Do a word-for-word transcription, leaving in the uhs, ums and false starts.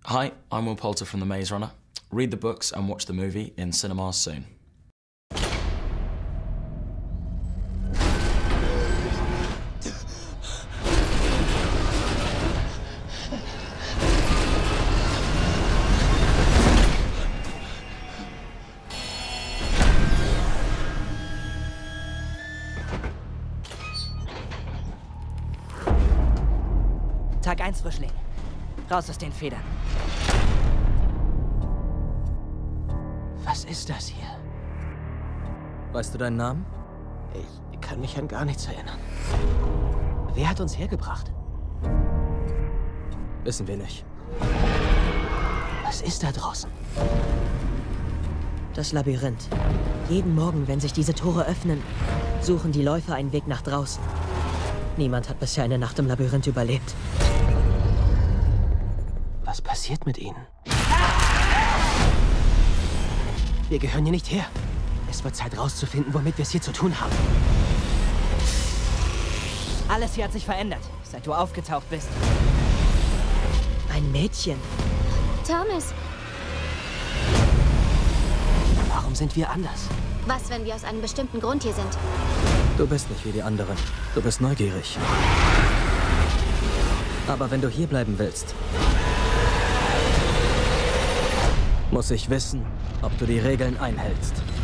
Hi, I'm Will Poulter from The Maze Runner. Read the books and watch the movie in cinemas soon. Tag eins, Frischling. Raus aus den Federn. Was ist das hier? Weißt du deinen Namen? Ich kann mich an gar nichts erinnern. Wer hat uns hergebracht? Wissen wir nicht. Was ist da draußen? Das Labyrinth. Jeden Morgen, wenn sich diese Tore öffnen, suchen die Läufer einen Weg nach draußen. Niemand hat bisher eine Nacht im Labyrinth überlebt. Was passiert mit ihnen? Wir gehören hier nicht her. Es wird Zeit rauszufinden, womit wir es hier zu tun haben. Alles hier hat sich verändert, seit du aufgetaucht bist. Ein Mädchen. Thomas, Warum sind wir anders? was, wenn wir aus einem bestimmten Grund hier sind? Du bist nicht wie die anderen. Du bist neugierig. Aber wenn du hier bleiben willst, muss ich wissen, ob du die Regeln einhältst.